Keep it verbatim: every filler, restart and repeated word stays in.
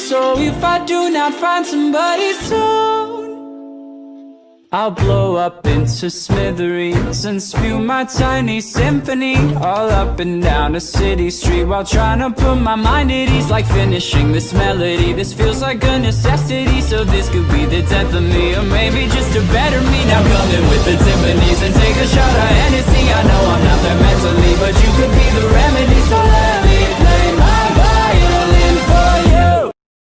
So if I do not find somebody soon, I'll blow up into smithereens and spew my tiny symphony all up and down a city street, while trying to put my mind at ease, like finishing this melody. This feels like a necessity, so this could be the death of me, or maybe just a better me. Now come in with the timpanis and take a shot of